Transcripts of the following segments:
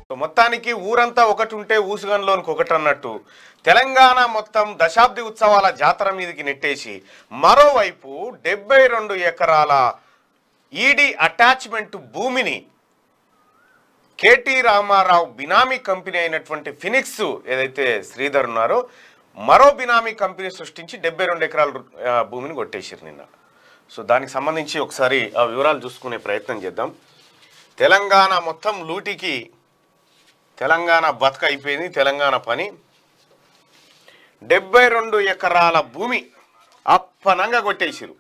మొత్తానికి ఊరంతా ఒకటి ఉంటే ఊసుగంలోనికి ఒకటి అన్నట్టు తెలంగాణ మొత్తం దశాబ్ది ఉత్సవాల జాతర మీదకి నెట్టేసి మరోవైపు 72 ఎకరాల ఈడీ అటాచ్మెంట్ భూమిని కేటీ రామారావు బినామీ కంపెనీ అయినటువంటి ఫినిక్స్ ఏదైతే శ్రీధర్ ఉన్నారో మరో బినామీ కంపెనీ సృష్టించి 72 ఎకరాల భూమిని కొట్టేశారు నిన్న. సో దానికి సంబంధించి ఒకసారి ఆ వివరాలు చూసుకునే ప్రయత్నం చేద్దాం. తెలంగాణ మొత్తం లూటికి తెలంగాణ బతుక అయిపోయింది. తెలంగాణ పని 72 ఎకరాల భూమి అప్పనంగా కొట్టేసిరు.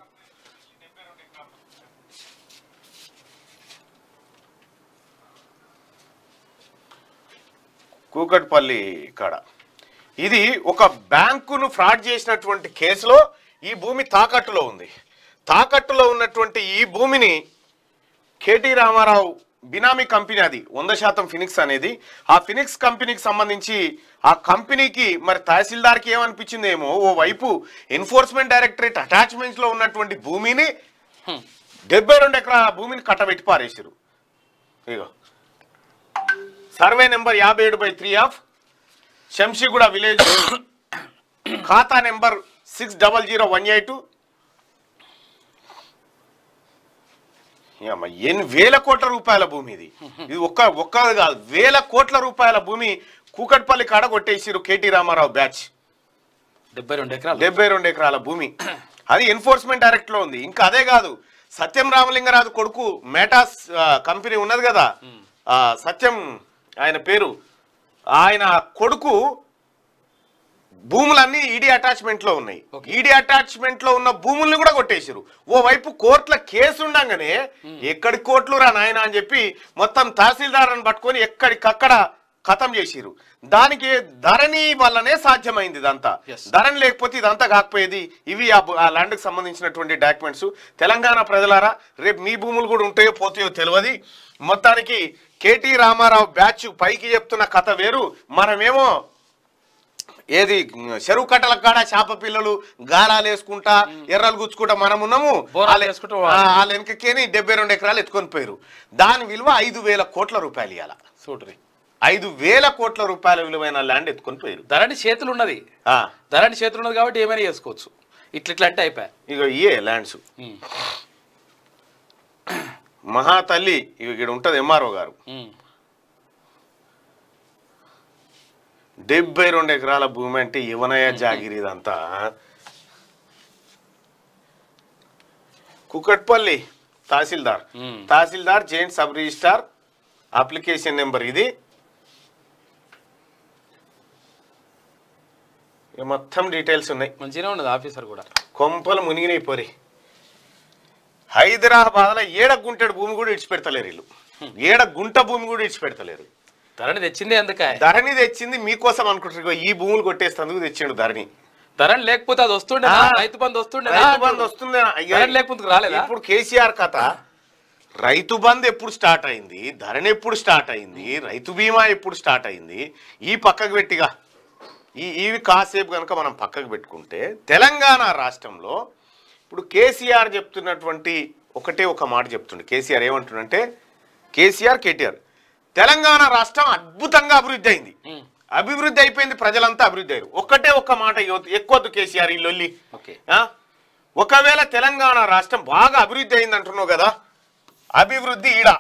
కూకట్పల్లి కాడ ఇది ఒక బ్యాంకును ఫ్రాడ్ చేసినటువంటి కేసులో ఈ భూమి తాకట్టులో ఉంది. తాకట్టులో ఉన్నటువంటి ఈ భూమిని కేటీ రామారావు బినామీ కంపెనీ, అది 100% ఫినిక్స్ అనేది, ఆ ఫినిక్స్ కంపెనీకి సంబంధించి ఆ కంపెనీకి మరి తహసీల్దార్కి ఏమనిపించిందేమో ఓ వైపు ఎన్ఫోర్స్మెంట్ డైరెక్టరేట్ అటాచ్మెంట్స్ లో ఉన్నటువంటి భూమిని 72 ఎకరాల భూమిని కట్టబెట్టి పారేసారు. ఇగో survey number 57/3 of Shamshiguda village, khata number 600182. ఎన్ని వేల కోట్ల రూపాయల భూమి ఇది. ఇది ఒక్కది కాదు, వేల కోట్ల రూపాయల భూమి కూకట్పల్లి కాడ కొట్టేసిరు కేటీ రామారావు బ్యాచ్. 72 ఎకరాల భూమి అది ఎన్ఫోర్స్మెంట్ డైరెక్ట్ లో ఉంది. ఇంకా అదే కాదు, సత్యం రామలింగరాజు కొడుకు మేటాస్ కంపెనీ ఉన్నది కదా, సత్యం ఆయన పేరు, ఆయన కొడుకు భూములన్నీ ఈడీ అటాచ్మెంట్ లో ఉన్నాయి. ఈడీ అటాచ్మెంట్ లో ఉన్న భూముల్ని కూడా కొట్టేసారు. ఓవైపు కోర్టుల కేసు ఉండగానే ఎక్కడి కోర్టులు రా నాయన అని చెప్పి మొత్తం తహసీల్దార్ని పట్టుకొని ఎక్కడికక్కడ ఖతం చేసిరు. దానికి ధరణి వల్లనే సాధ్యమైంది ఇదంతా. ధరణి లేకపోతే ఇదంతా కాకపోయేది. ఇవి ఆ ల్యాండ్కి సంబంధించినటువంటి డాక్యుమెంట్స్. తెలంగాణ ప్రజలారా, రేపు మీ భూములు కూడా ఉంటాయో పోతాయో తెలియదు. మొత్తానికి కేటీ రామారావు బ్యాచ్ పైకి చెప్తున్న కథ వేరు. మనమేమో ఏది చెరువు కట్టల కాడ చేప పిల్లలు గాలాలు వేసుకుంటా ఎర్రలు గుచ్చుకుంటా మనం ఉన్నాము. వాళ్ళ వెనకకేని 72 ఎకరాలు ఎత్తుకొని పోయారు. దాని విలువ 5,000 కోట్ల రూపాయలు. ఇవాళ చూడరి 5,000 కోట్ల రూపాయల విలువైన ల్యాండ్ ఎత్తుకొని పోయారు. ధరణి చేతులు ఉన్నది, ధరణి చేతులు ఉన్నది కాబట్టి ఏమైనా చేసుకోవచ్చు. ఇట్లా అంటే అయిపోయా. ఇక ఇయే ల్యాండ్స్ మహాతల్లి ఇక్కడ ఉంటది ఎంఆర్ఓ గారు. 72 ఎకరాల భూమి అంటే యువనయ జాగిరి ఇదంతా. Kukatpally tahsildar joint sub registrar application number ఇది. మొత్తం డీటెయిల్స్ ఉన్నాయి. మంచిగా ఉన్నది. ఆఫీసర్ కూడా కొంపలు మునిగినాయి పోరి. హైదరాబాద్లో 7 గుంటెడు భూమి కూడా ఇడిచిపెడతలేరు వీళ్ళు. 7 గుంట భూమి కూడా ఇడిచిపెడతలేరు. ధరణి తెచ్చింది ఎందుక? ధరణి తెచ్చింది మీకోసం అనుకుంటారు. ఈ భూములు కొట్టేస్తేందుకు తెచ్చిండు ధరణి. ధరణి లేకపోతే అది వస్తుండే, రైతు బంధు వస్తుండే. లేకపోతే రాలేదు. ఇప్పుడు కేసీఆర్ కథ, రైతు బంధు ఎప్పుడు స్టార్ట్ అయింది, ధరణి ఎప్పుడు స్టార్ట్ అయింది, రైతు బీమా ఎప్పుడు స్టార్ట్ అయింది, ఈ పక్కకు పెట్టిగా ఇవి కాసేపు కనుక మనం పక్కకు పెట్టుకుంటే తెలంగాణ రాష్ట్రంలో ఇప్పుడు కేసీఆర్ చెప్తున్నటువంటి ఒకటే ఒక మాట చెప్తుండే. కేసీఆర్ ఏమంటుండంటే, కేటీఆర్ తెలంగాణ రాష్ట్రం అద్భుతంగా అభివృద్ధి అయింది, అభివృద్ధి అయిపోయింది, ప్రజలంతా అభివృద్ధి అయ్యారు. ఒక్కటే ఒక్క మాట ఎక్కువద్దు కేసీఆర్ ఈ లొల్లి. ఒకవేళ తెలంగాణ రాష్ట్రం బాగా అభివృద్ధి అయింది అంటున్నావు కదా, అభివృద్ధి ఈడ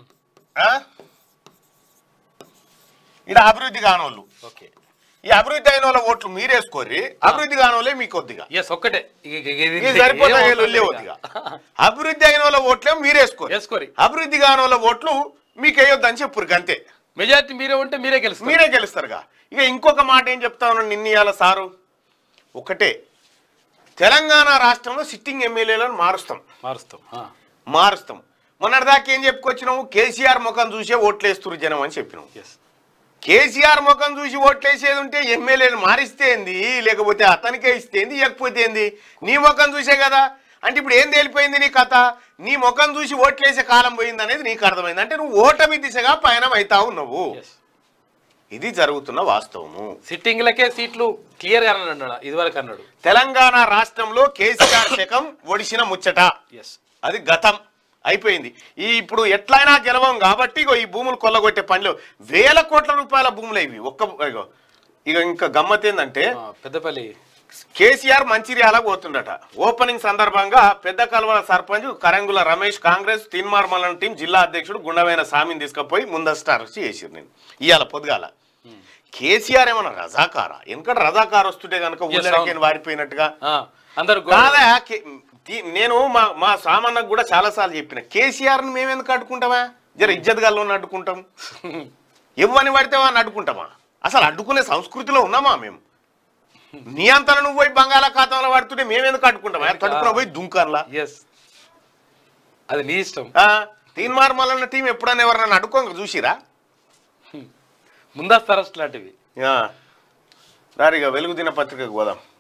అభివృద్ధి కానోళ్ళు, ఈ అభివృద్ధి అయిన వాళ్ళ ఓట్లు మీరేసుకోర్రి, అభివృద్ధి కానోళ్ళే మీకు కొద్దిగా ఒక్కటే సరిపోతాయి. కొద్దిగా అభివృద్ధి అయిన వాళ్ళ ఓట్లేమో మీరేసుకోరి, అభివృద్ధి కానోళ్ళ ఓట్లు మీకు వేయొద్దని చెప్పురు. అంతే. మెజారిటీ మీరే ఉంటే మీరే గెలుస్తారుగా. ఇక ఇంకొక మాట ఏం చెప్తా ఉన్నాను నిన్న ఇవాళ సారు, ఒకటే తెలంగాణ రాష్ట్రంలో సిట్టింగ్ ఎమ్మెల్యేలను మారుస్తాం. మొన్నటిదాకా ఏం చెప్పుకొచ్చినాము, కేసీఆర్ ముఖం చూసే ఓట్లేస్తున్నారు జనం అని చెప్పినాం. కేసీఆర్ ముఖం చూసి ఓట్లేసేది ఉంటే ఎమ్మెల్యేలు మారిస్తే ఏంది, లేకపోతే అతనికే ఇస్తేంది, ఇవ్వకపోతే ఏంది, నీ ముఖం చూసే కదా. అంటే ఇప్పుడు ఏం తేలిపోయింది నీ కథ, నీ ముఖం చూసి ఓట్లేసే కాలం పోయింది అనేది నీకు అర్థమైంది. అంటే నువ్వు ఓటమి దిశగా పయనం అవుతావు నువ్వు. ఇది జరుగుతున్న వాస్తవము. సిట్టింగ్లకే సీట్లు క్లియర్ గా అన్నాడు, ఇదివరకు అన్నాడు. తెలంగాణ రాష్ట్రంలో కేసీఆర్ శకం ఒడిసిన ముచ్చట, అది గతం. అయిపోయింది. ఇప్పుడు ఎట్లయినా గెలవం కాబట్టి ఇగో ఈ భూములు కొల్లగొట్టే పనిలో వేల కోట్ల రూపాయల భూములు ఇవి ఇక ఇంకా గమ్మత్ ఏంటంటే పెద్దపల్లి కేసీఆర్ మంచిర్యాల పోతుండట. ఓపెనింగ్ సందర్భంగా పెద్ద కల్వల సర్పంచ్ కరంగుల రమేష్ కాంగ్రెస్ తీన్మార్మల్లన్న టీం జిల్లా అధ్యక్షుడు గుండమైన సామిని తీసుకుపోయి ముందస్తు అరెస్ట్ చేసిరు. నేను ఇవాళ పొద్దుగాల కేసీఆర్ ఏమన్నా రజాకారా? ఎందుకంటే రజాకార్ వస్తుంటే కనుక ఊళ్ళకి వారిపోయినట్టుగా కాదా? నేను మా సామాన్లకు కూడా చాలా సార్లు చెప్పిన, కేసీఆర్ని మేమెందుకు అడ్డుకుంటామా? జర ఇజ్జత్ గల్లోని అడ్డుకుంటాం, ఇవ్వని పడితే వాడిని అడ్డుకుంటామా? అసలు అడ్డుకునే సంస్కృతిలో ఉన్నామా మేము? నీ అంతా నువ్వు పోయి బంగాళాఖాతంలో పడుతుంటే మేమెందుకు అడ్డుకుంటామా? తడుపున పోయి దుంకర్లా అది నీ ఇష్టం. తీన్మార్మల్లన్న టీం ఎప్పుడైనా ఎవరన్నా అడ్డుకోక చూసిరా? ముందస్తు అరెస్ట్ లాంటివి. దారిగా వెలుగు దినపత్రికకు పోదాం.